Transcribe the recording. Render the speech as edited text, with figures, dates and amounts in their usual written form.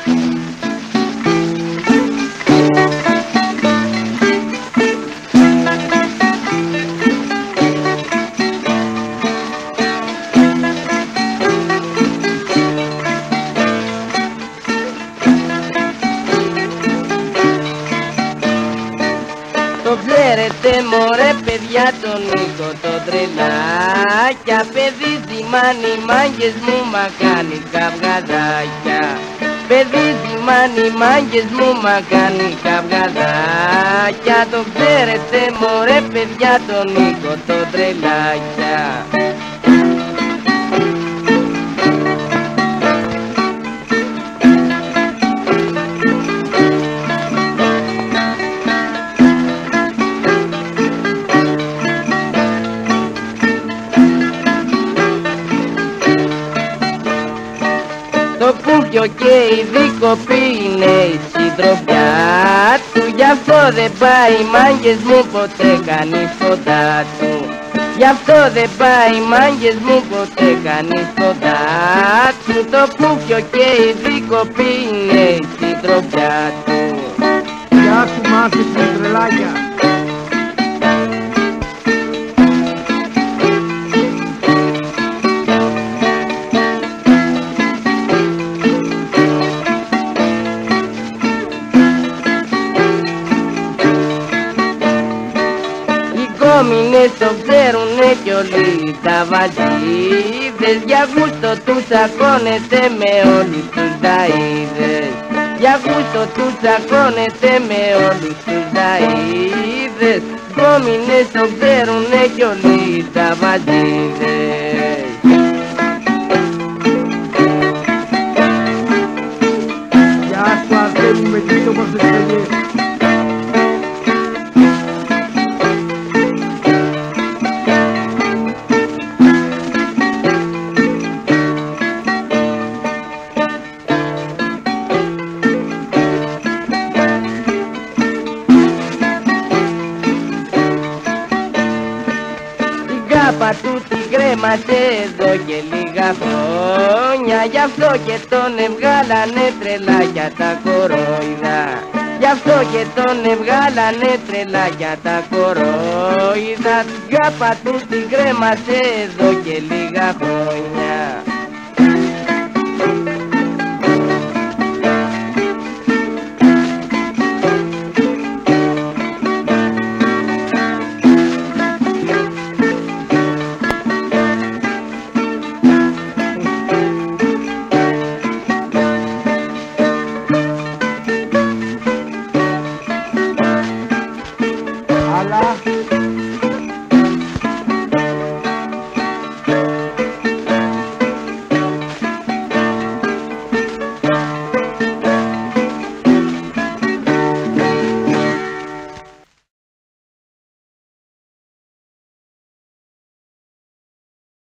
Το ξέρετε μωρέ παιδιά τον Νίκο το τρελάκια, παιδί ζυμάνι μάγκες μου μα κάνει καυγαδάκια. Παιδί ζυμάνι μάγκες μου μα κάνει καυγαδάκια. Το ξέρετε μωρέ παιδιά τον Νίκο το τρελάκια. Το Κούκιο και η Δίκοπη είναι η συντροφιά του, γι' αυτό δεν πάει μάγκες μου ποτέ κανείς κοντά του. Γι' αυτό δεν πάει μάγκες μου ποτέ κανείς κοντά του. Το Κούκιο και η Δίκοπη είναι η συντροφιά του. Γεια σου μάθης μου τρελάκια. Οι κόμινες το ξέρουνε κι όλοι τα βαζίδες, για γούστο τους σακώνεται με όλους τους δαΐδες. Για γούστο τους σακώνεται με όλους τους δαΐδες. Οι κόμινες το ξέρουνε κι όλοι τα βαζίδες. Γεια σου Αρθέμη με τις όμορφες παιδιές. Κάπα του την κρέμασε εδώ και λίγα χρόνια, γι' αυτό και τον εβγάλανε τρελάκια τα κορόιδα. Γι' αυτό και τον εβγάλανε τρελάκια τα κορόιδα. Κάπα του την κρέμασε εδώ και λίγα χρόνια. Αλλά